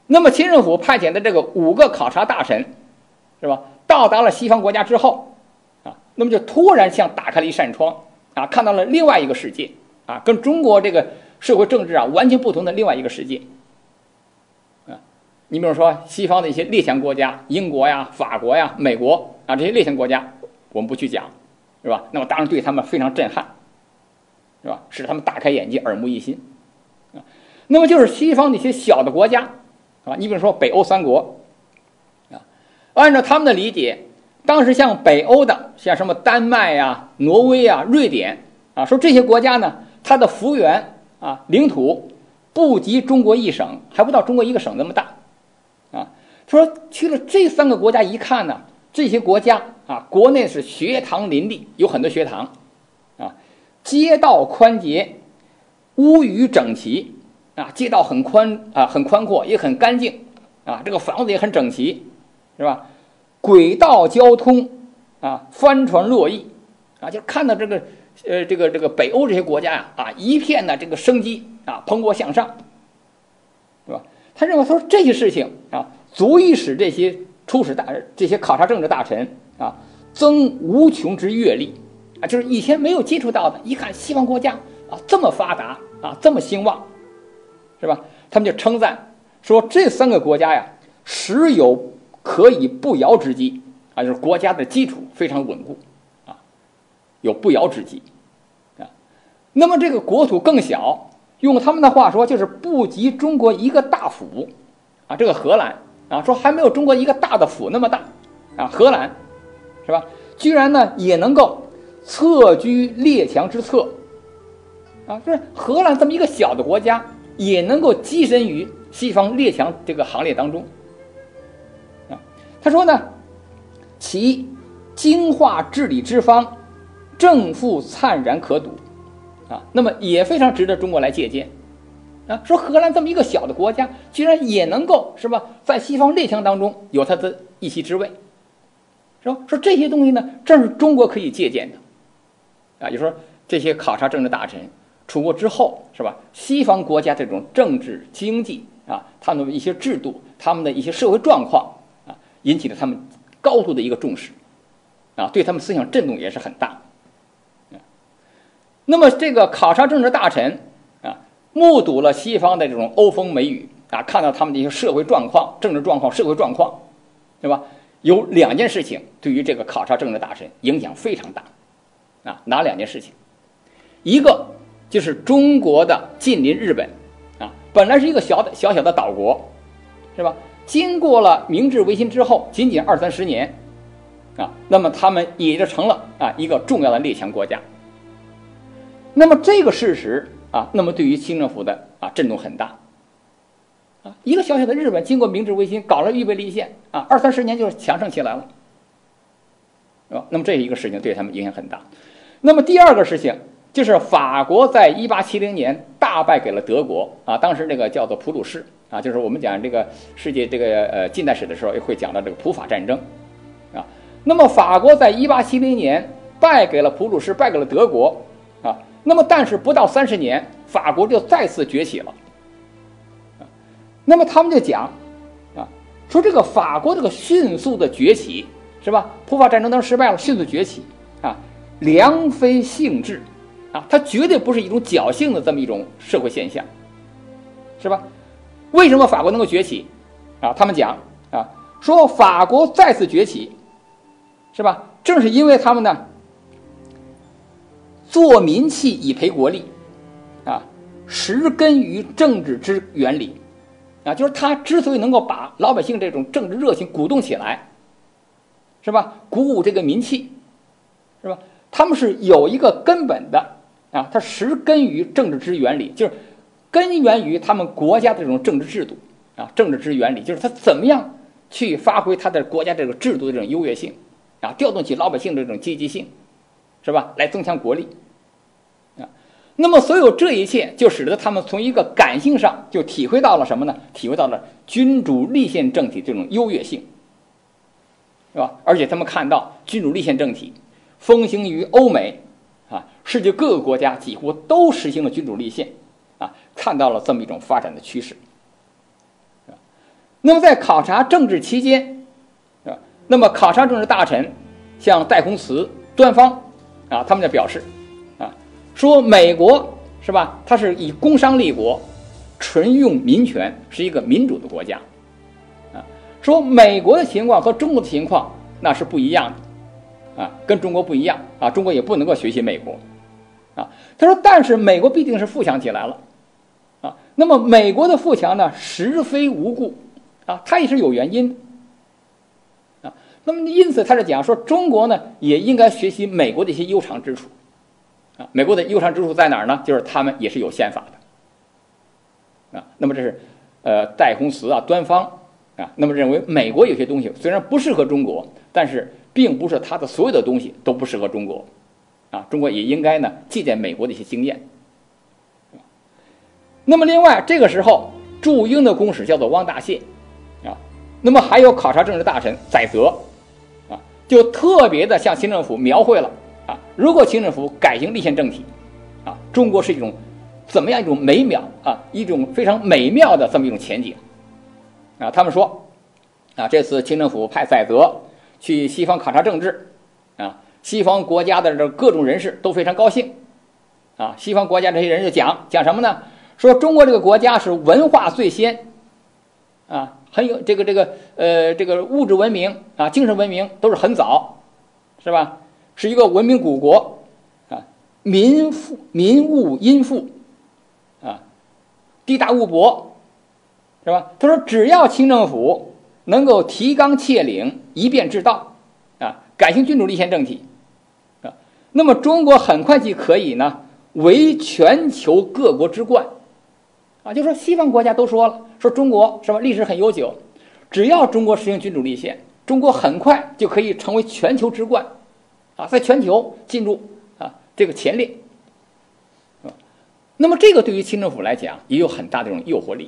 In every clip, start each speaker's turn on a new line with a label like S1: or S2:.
S1: 那么清政府派遣的这个5个考察大臣，是吧？到达了西方国家之后，那么就突然像打开了一扇窗，看到了另外一个世界，跟中国这个社会政治完全不同的另外一个世界。你比如说西方的一些列强国家，英国呀、法国呀、美国这些列强国家，我们不去讲，是吧？那么当然对他们非常震撼，是吧？使他们大开眼界、耳目一新。那么就是西方的一些小的国家，你比如说北欧3国，按照他们的理解，当时像北欧的，像什么丹麦呀、挪威啊、瑞典说这些国家呢，它的幅员领土不及中国1省，还不到中国1个省那么大。他说去了这3个国家一看呢，这些国家国内是学堂林立，有很多学堂街道宽捷，屋宇整齐街道很宽阔，也很干净这个房子也很整齐，是吧？轨道交通帆船络绎就看到这个北欧这些国家一片的这个生机蓬勃向上，是吧？他认为说这些事情足以使这些这些考察政治大臣增无穷之阅历就是以前没有接触到的，一看西方国家这么发达这么兴旺，是吧？他们就称赞说这3个国家呀，实有可以不摇之机就是国家的基础非常稳固有不摇之机那么这个国土更小，用他们的话说就是不及中国1个大府这个荷兰说还没有中国1个大的府那么大荷兰，是吧？居然呢也能够侧居列强之侧就是荷兰这么一个小的国家也能够跻身于西方列强这个行列当中他说呢，其精化治理之方，正负灿然可睹那么也非常值得中国来借鉴说荷兰这么一个小的国家，居然也能够是吧，在西方列强当中有它的一席之位，说这些东西呢，正是中国可以借鉴的就说这些考察政治大臣出国之后，是吧？西方国家这种政治经济他们的一些制度，他们的一些社会状况引起了他们高度的一个重视对他们思想震动也是很大那么这个考察政治大臣目睹了西方的这种欧风美雨看到他们的一些社会状况、政治状况、社会状况，对吧？有2件事情对于这个考察政治大臣影响非常大哪2件事情？一个就是中国的近邻日本本来是一个小小的岛国，是吧？经过了明治维新之后，仅仅20-30年那么他们也就成了一个重要的列强国家。那么这个事实那么对于清政府的震动很大一个小小的日本经过明治维新搞了预备立宪20-30年就强盛起来了，是吧？那么这一个事情对他们影响很大。那么第2个事情就是法国在1870年大败给了德国当时这个叫做普鲁士就是我们讲这个世界这个近代史的时候也会讲到这个普法战争那么法国在1870年败给了普鲁士，败给了德国那么但是不到30年，法国就再次崛起了那么他们就讲说这个法国这个迅速的崛起，是吧？普法战争当时失败了，迅速崛起良非性质它绝对不是一种侥幸的这么一种社会现象，是吧？为什么法国能够崛起他们讲说法国再次崛起，是吧？正是因为他们呢做民企以培国力实根于政治之原理就是他之所以能够把老百姓这种政治热情鼓动起来，是吧？鼓舞这个民气，是吧？他们是有一个根本的它实根于政治之原理，就是根源于他们国家的这种政治制度政治之原理就是他怎么样去发挥他的国家这个制度的这种优越性调动起老百姓的这种积极性，是吧？来增强国力那么所有这一切就使得他们从一个感性上就体会到了什么呢？体会到了君主立宪政体这种优越性，是吧？而且他们看到君主立宪政体风行于欧美世界各个国家几乎都实行了君主立宪看到了这么一种发展的趋势那么在考察政治期间，那么考察政治大臣像戴洪慈、端方他们就表示说美国是吧，它是以工商立国，纯用民权，是一个民主的国家说美国的情况和中国的情况那是不一样的跟中国不一样中国也不能够学习美国他说但是美国必定是富强起来了那么美国的富强呢实非无故它也是有原因的那么因此他是讲说中国呢也应该学习美国的一些优长之处美国的优长之处在哪儿呢？就是他们也是有宪法的那么这是戴洪慈端方那么认为美国有些东西虽然不适合中国，但是并不是它的所有的东西都不适合中国中国也应该呢借鉴美国的一些经验那么另外这个时候驻英的公使叫做汪大燮那么还有考察政治大臣载泽就特别的向清政府描绘了如果清政府改行立宪政体中国是一种怎么样一种美妙一种非常美妙的这么一种前景他们说这次清政府派载泽去西方考察政治西方国家的这各种人士都非常高兴西方国家这些人就讲什么呢？说中国这个国家是文化最先很有这个物质文明精神文明都是很早，是吧？是一个文明古国民物殷富地大物博，是吧？他说只要清政府能够提纲挈领，一变治道改行君主立宪政体那么中国很快就可以呢为全球各国之冠就说西方国家都说了，说中国是吧历史很悠久，只要中国实行君主立宪，中国很快就可以成为全球之冠在全球进入这个前列那么这个对于清政府来讲也有很大的这种诱惑力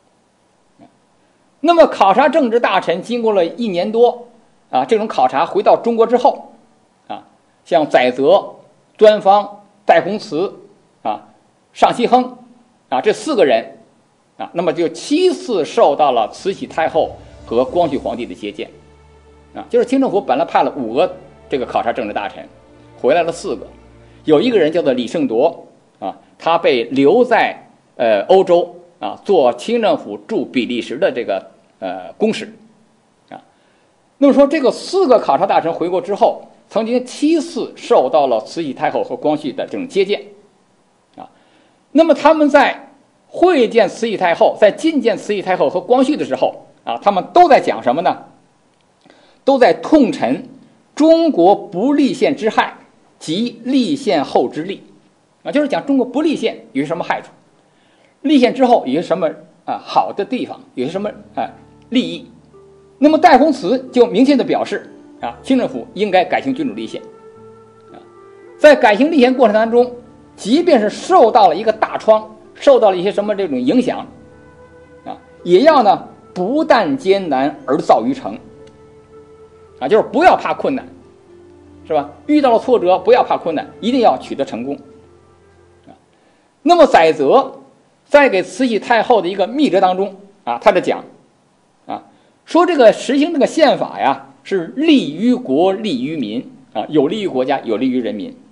S1: 那么考察政治大臣经过了1年多这种考察回到中国之后像载泽、端方、戴洪慈尚锡亨这4个人那么就7次受到了慈禧太后和光绪皇帝的接见就是清政府本来派了5个这个考察政治大臣，回来了4个，有一个人叫做李胜铎他被留在欧洲做清政府驻比利时的这个公使那么说这个4个考察大臣回国之后，曾经7次受到了慈禧太后和光绪的这种接见那么他们在会见慈禧太后，在觐见慈禧太后和光绪的时候他们都在讲什么呢？都在痛陈中国不立宪之害及立宪后之利就是讲中国不立宪有些什么害处，立宪之后有些什么好的地方，有些什么利益。那么戴洪慈就明确的表示清政府应该改行君主立宪在改行立宪过程当中，即便是受到了一个大创，受到了一些什么这种影响也要呢不但艰难而造于成就是不要怕困难，是吧？遇到了挫折不要怕困难，一定要取得成功那么载泽在给慈禧太后的一个密折当中他在讲说这个实行这个宪法呀是利于国利于民有利于国家有利于人民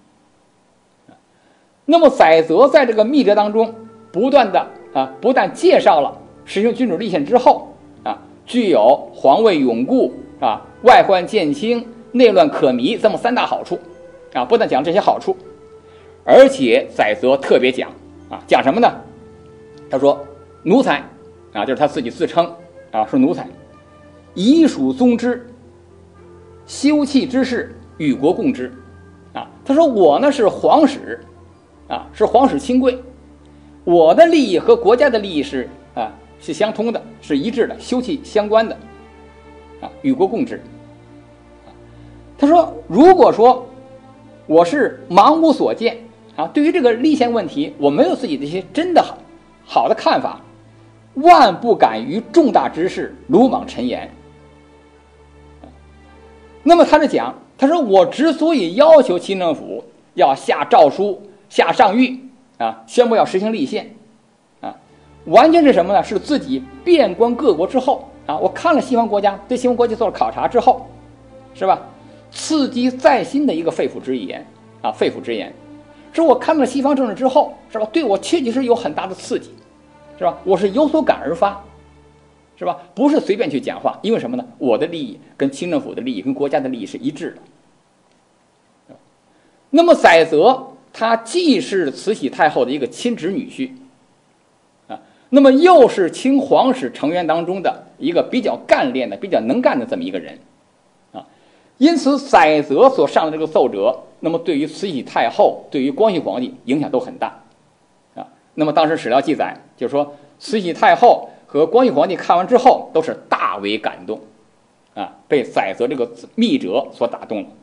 S1: 那么载泽在这个密折当中不断的不但介绍了实行君主立宪之后具有皇位永固外患渐轻内乱可弥这么3大好处不但讲这些好处，而且载泽特别讲讲什么呢？他说奴才就是他自己自称是奴才，夷属宗之，休戚之事，与国共之他说我呢是皇室是皇室亲贵，我的利益和国家的利益是相通的，是一致的，休戚相关的与国共之他说如果说我是盲无所见对于这个立宪问题我没有自己的一些真的好的看法，万不敢于重大之事鲁莽陈言那么他是讲，他说我之所以要求清政府要下诏书下上谕宣布要实行立宪完全是什么呢？是自己遍观各国之后啊，我看了西方国家，对西方国家做了考察之后，是吧？刺激在心的一个肺腑之言啊，肺腑之言，是我看了西方政治之后，是吧？对我确实是有很大的刺激，是吧？我是有所感而发，是吧？不是随便去讲话，因为什么呢？我的利益跟清政府的利益、跟国家的利益是一致的。那么载泽他既是慈禧太后的一个亲侄女婿，啊，那么又是清皇室成员当中的一个比较干练的、比较能干的这么一个人，啊，因此载泽所上的这个奏折，那么对于慈禧太后、对于光绪皇帝影响都很大，啊，那么当时史料记载，就是说慈禧太后和光绪皇帝看完之后都是大为感动，啊，被载泽这个密折所打动了。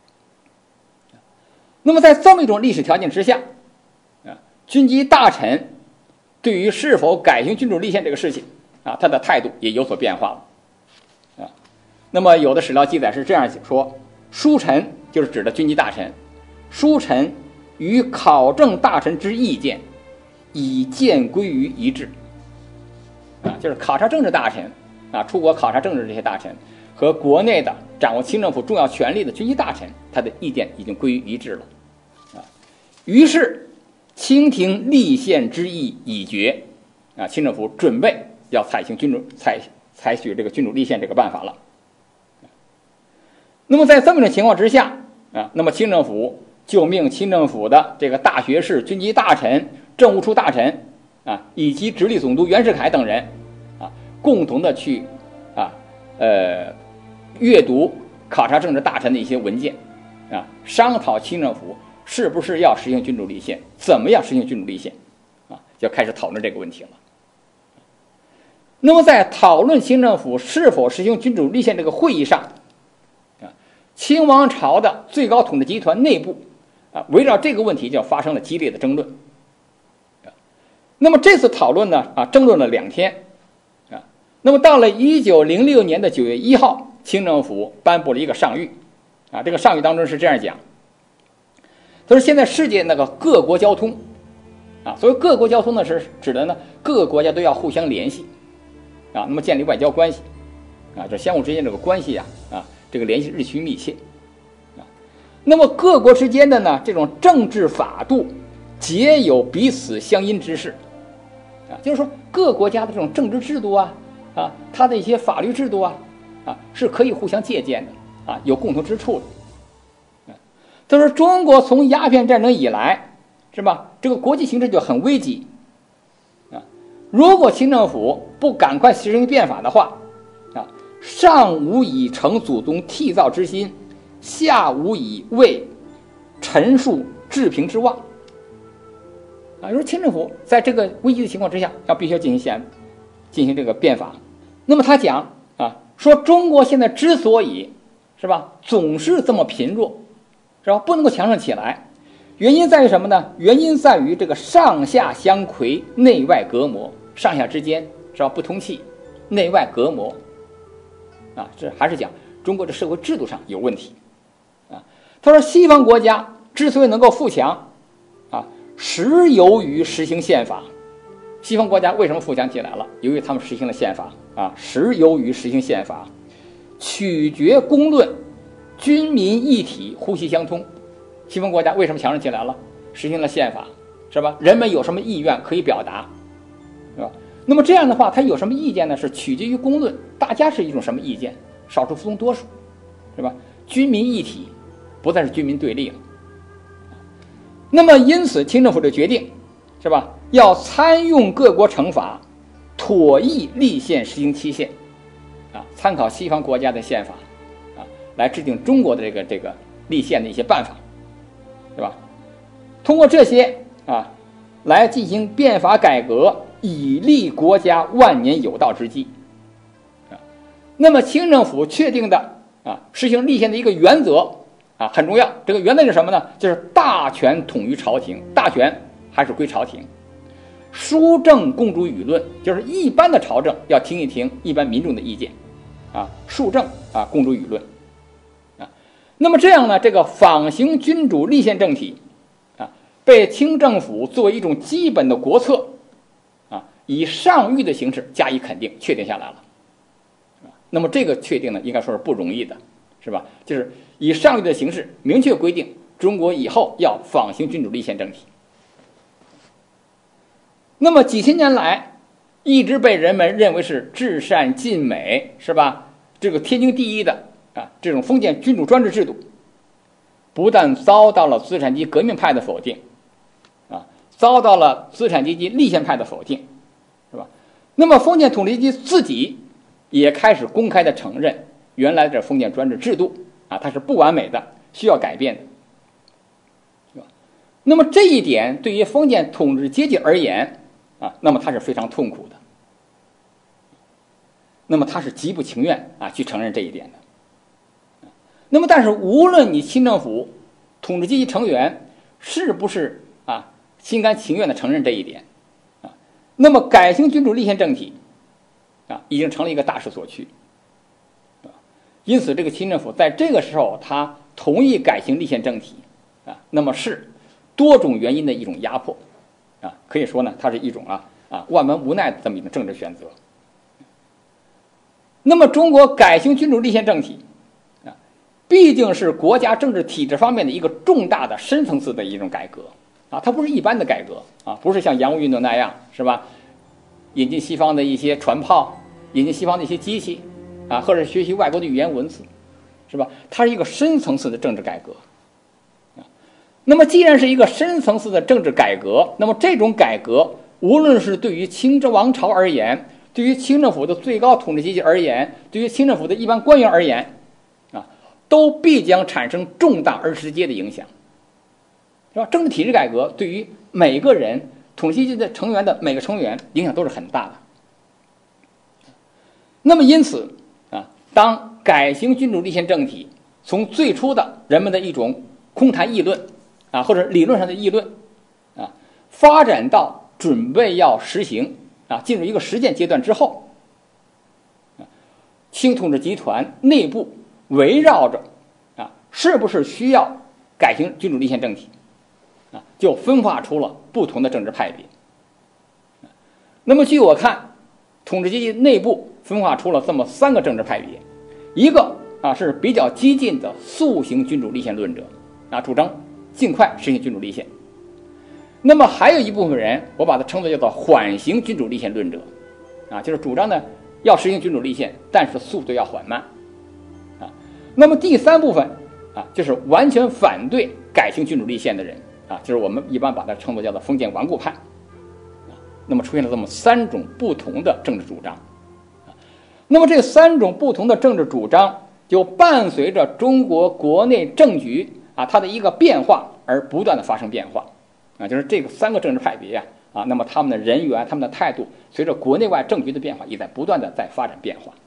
S1: 那么在这么一种历史条件之下，啊，军机大臣对于是否改行君主立宪这个事情，啊，他的态度也有所变化了，啊，那么有的史料记载是这样说：书臣就是指的军机大臣，书臣与考证大臣之意见，以见归于一致，啊，就是考察政治大臣，啊，出国考察政治这些大臣和国内的掌握清政府重要权力的军机大臣，他的意见已经归于一致了，啊，于是清廷立宪之意已决，啊，清政府准备要采取这个君主立宪这个办法了。那么在这么一种情况之下，啊，那么清政府就命清政府的这个大学士、军机大臣、政务处大臣，啊，以及直隶总督袁世凯等人，啊，共同的去阅读考察政治大臣的一些文件，啊，商讨清政府是不是要实行君主立宪，怎么样实行君主立宪，啊，就开始讨论这个问题了。那么在讨论清政府是否实行君主立宪这个会议上，啊，清王朝的最高统治集团内部，啊，围绕这个问题就发生了激烈的争论。那么这次讨论呢，啊，争论了2天，啊，那么到了1906年的9月1号，清政府颁布了一个上谕，啊，这个上谕当中是这样讲，他说现在世界那个各国交通，啊，所谓各国交通呢是指的呢各个国家都要互相联系，啊，那么建立外交关系，啊，这相互之间这个关系啊，这个联系日趋密切，啊，那么各国之间的呢这种政治法度皆有彼此相因之事，啊，就是说各国家的这种政治制度啊，它的一些法律制度啊，是可以互相借鉴的，啊，有共同之处的。他说中国从鸦片战争以来，是吧？这个国际形势就很危急，啊，如果清政府不赶快实行变法的话，啊，上无以成祖宗缔造之心，下无以为陈述治平之望。啊，说清政府在这个危机的情况之下，必须要进行这个变法。那么他讲啊，说中国现在之所以是吧总是这么贫弱，是吧不能够强盛起来，原因在于什么呢？原因在于这个上下相魁，内外隔膜，上下之间是吧不通气，内外隔膜，啊，这还是讲中国的社会制度上有问题，啊，他说西方国家之所以能够富强，啊，实由于实行宪法。西方国家为什么富强起来了？由于他们实行了宪法，啊，实由于实行宪法，取决公论，军民一体，呼吸相通。西方国家为什么强盛起来了？实行了宪法，是吧？人们有什么意愿可以表达，是吧？那么这样的话，他有什么意见呢？是取决于公论，大家是一种什么意见？少数服从多数，是吧？军民一体，不再是军民对立了。那么因此，清政府的决定，是吧？要参用各国惩罚，妥议立宪实行期限，啊，参考西方国家的宪法，啊，来制定中国的这个立宪的一些办法，对吧？通过这些啊，来进行变法改革，以立国家万年有道之基。啊，那么清政府确定的啊，实行立宪的一个原则啊，很重要。这个原则是什么呢？就是大权统于朝廷，大权还是归朝廷。书政公诸舆论，就是一般的朝政要听一听一般民众的意见，啊，书政啊公诸舆论，啊，那么这样呢，这个仿行君主立宪政体，啊，被清政府作为一种基本的国策，啊，以上谕的形式加以肯定，确定下来了， 那么这个确定呢，应该说是不容易的，是吧？就是以上律的形式明确规定，中国以后要仿行君主立宪政体。那么几千年来，一直被人们认为是至善尽美，是吧？这个天经地义的这种封建君主专制制度，不但遭到了资产阶级革命派的否定，遭到了资产阶级立宪派的否定，是吧？那么封建统治阶级自己也开始公开的承认，原来的封建专制制度它是不完美的，需要改变的，是吧？那么这一点对于封建统治阶级而言那么他是非常痛苦的，那么他是极不情愿去承认这一点的。那么但是无论你清政府统治阶级成员是不是心甘情愿的承认这一点那么改行君主立宪政体已经成了一个大势所趋，因此这个清政府在这个时候他同意改行立宪政体那么是多种原因的一种压迫可以说呢，它是一种万般无奈的这么一种政治选择。那么中国改行君主立宪政体毕竟是国家政治体制方面的一个重大的深层次的一种改革它不是一般的改革不是像洋务运动那样，是吧？引进西方的一些船炮，引进西方的一些机器或者学习外国的语言文字，是吧？它是一个深层次的政治改革那么既然是一个深层次的政治改革，那么这种改革无论是对于清王朝而言，对于清政府的最高统治阶级而言，对于清政府的一般官员而言都必将产生重大而直接的影响，是吧？政治体制改革对于每个人统治阶级的成员的每个成员影响都是很大的。那么因此当改行君主立宪政体从最初的人们的一种空谈议论或者理论上的议论发展到准备要实行进入一个实践阶段之后清统治集团内部围绕着是不是需要改行君主立宪政体就分化出了不同的政治派别。那么据我看，统治阶级内部分化出了这么3个政治派别，一个是比较激进的速行君主立宪论者主张尽快实行君主立宪。那么还有一部分人，我把它称作叫做缓行君主立宪论者就是主张呢要实行君主立宪，但是速度要缓慢那么第3部分就是完全反对改行君主立宪的人就是我们一般把它称作叫做封建顽固派那么出现了这么3种不同的政治主张那么这3种不同的政治主张就伴随着中国国内政局它的一个变化而不断的发生变化就是这个3个政治派别那么他们的人员他们的态度随着国内外政局的变化也在不断的在发展变化。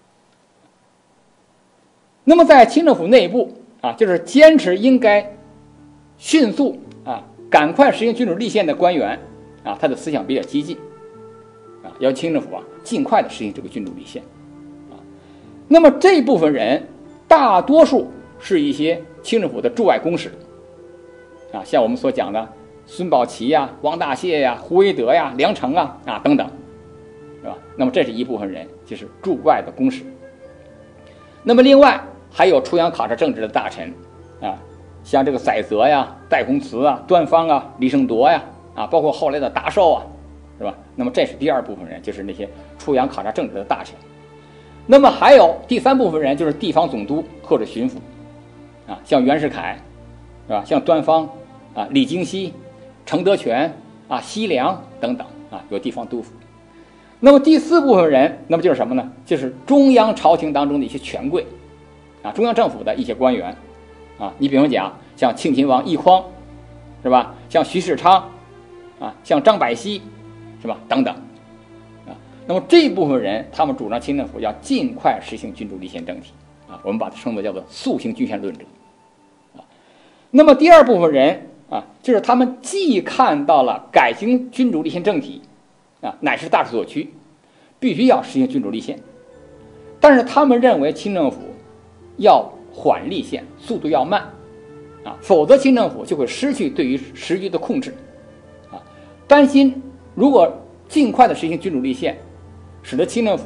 S1: 那么在清政府内部就是坚持应该迅速赶快实行君主立宪的官员他的思想比较激进要清政府尽快的实行这个君主立宪那么这部分人大多数是一些清政府的驻外公使像我们所讲的孙宝琦王大燮胡惟德梁诚等等，是吧？那么这是一部分人，就是驻外的公使。那么另外还有出洋考察政治的大臣像这个载泽戴洪慈端方李胜铎包括后来的达寿是吧？那么这是第2部分人，就是那些出洋考察政治的大臣。那么还有第3部分人，就是地方总督或者巡抚像袁世凯是吧？像端方李京熙、程德全西凉等等有地方督抚。那么第4部分人，那么就是什么呢？就是中央朝廷当中的一些权贵中央政府的一些官员你比方讲像庆亲王奕匡是吧？像徐世昌像张百熙是吧？等等那么这一部分人，他们主张清政府要尽快实行君主立宪政体我们把它称作叫做速行君宪论者那么第2部分人就是他们既看到了改行君主立宪政体乃是大势所趋，必须要实行君主立宪，但是他们认为清政府要缓立宪，速度要慢否则清政府就会失去对于时局的控制担心如果尽快的实行君主立宪，使得清政府呢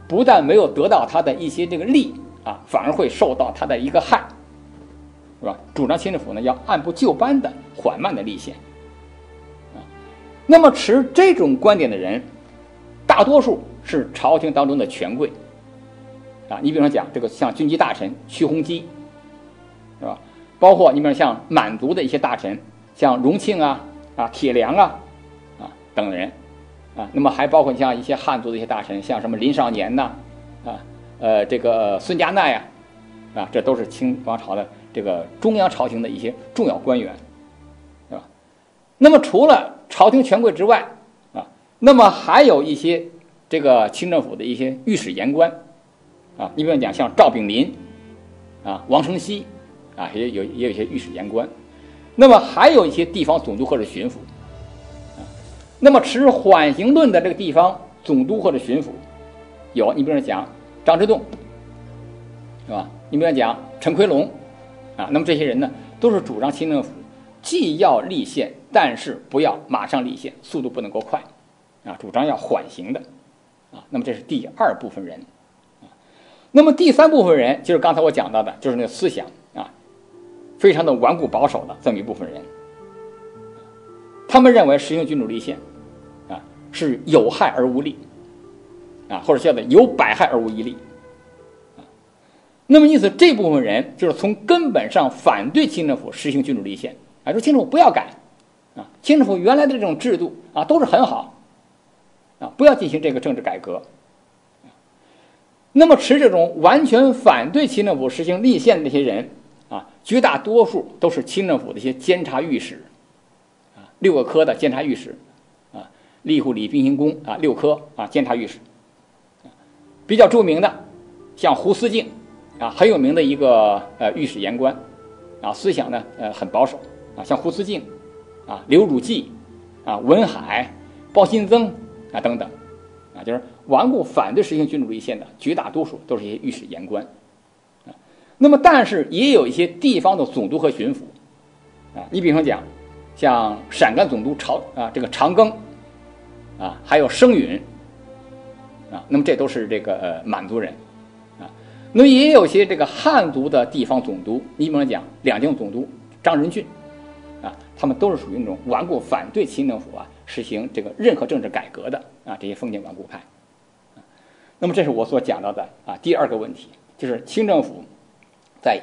S1: 不但没有得到他的一些这个利啊，反而会受到他的一个害，是吧？主张清政府呢要按部就班的缓慢的立宪啊。那么持这种观点的人，大多数是朝廷当中的权贵啊。你比方说讲这个像军机大臣屈鸿基，是吧？包括你比如像满族的一些大臣，像荣庆啊、铁良啊等人啊。那么还包括像一些汉族的一些大臣，像什么林少年呐这个孙家鼐啊，这都是清王朝的这个中央朝廷的一些重要官员，是吧？那么除了朝廷权贵之外啊，那么还有一些这个清政府的一些御史言官啊。你比方讲像赵炳麟啊、王承熙啊，也有一些御史言官。那么还有一些地方总督或者巡抚啊。那么持缓刑论的这个地方总督或者巡抚有，你比如讲张之洞，是吧？你比如讲陈奎龙啊。那么这些人呢，都是主张清政府既要立宪，但是不要马上立宪，速度不能够快啊，主张要缓刑的啊。那么这是第二部分人啊。那么第三部分人就是刚才我讲到的，就是那个思想啊非常的顽固保守的这么一部分人，他们认为实行君主立宪啊是有害而无利啊，或者叫做有百害而无一利啊。那么因此这部分人就是从根本上反对清政府实行君主立宪啊，说清政府不要改啊，清政府原来的这种制度啊都是很好啊，不要进行这个政治改革。那么持这种完全反对清政府实行立宪的这些人啊，绝大多数都是清政府的一些监察御史啊，6个科的监察御史啊，吏户礼兵刑工啊，6科啊监察御史。比较著名的像胡思敬啊，很有名的一个御史言官啊，思想呢很保守啊，像胡思敬啊、刘汝济啊、文海、鲍新增啊等等啊，就是顽固反对实行君主立宪的绝大多数都是一些御史言官啊。那么但是也有一些地方的总督和巡抚啊，你比方讲像陕甘总督这个长庚啊，还有生允啊，那么这都是这个满族人啊。那么也有些这个汉族的地方总督，你比方讲两京总督张仁俊啊，他们都是属于那种顽固反对清政府啊实行这个任何政治改革的啊这些封建顽固派啊。那么这是我所讲到的啊第二个问题，就是清政府在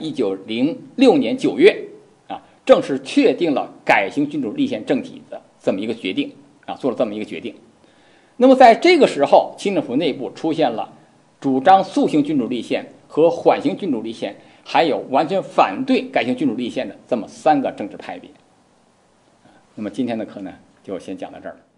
S1: 1906年9月啊正式确定了改行君主立宪政体的这么一个决定啊，做了这么一个决定。那么在这个时候，清政府内部出现了主张速行君主立宪和缓行君主立宪，还有完全反对改行君主立宪的这么3个政治派别。那么今天的课呢，就先讲到这儿了。